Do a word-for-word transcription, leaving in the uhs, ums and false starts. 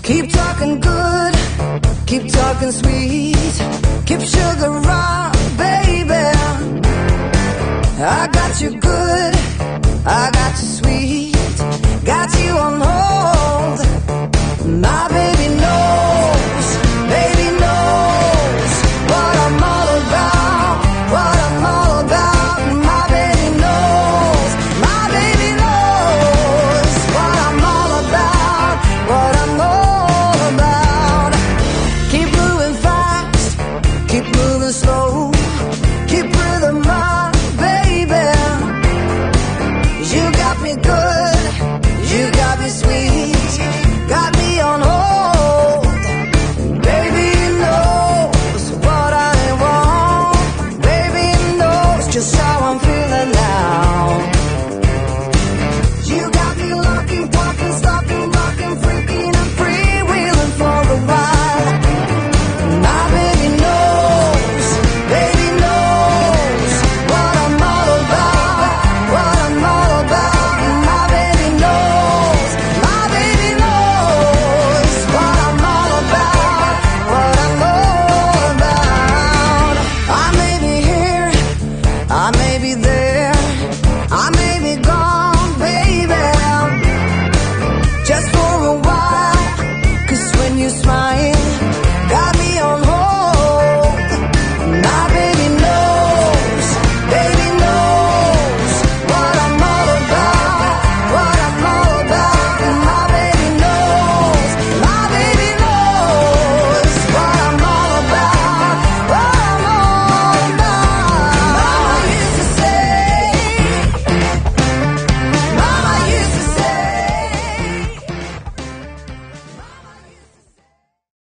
Keep talking good, keep talking sweet, keep sugar on, baby. I got you good, I got you sweet, got you on hold. My baby knows, baby knows what I'm all about, what I'm all about. My baby knows, my baby knows what I'm all about, what I'm all about. Keep moving fast, keep moving slow, keep rhythm on, baby. You got me good, you got me sweet.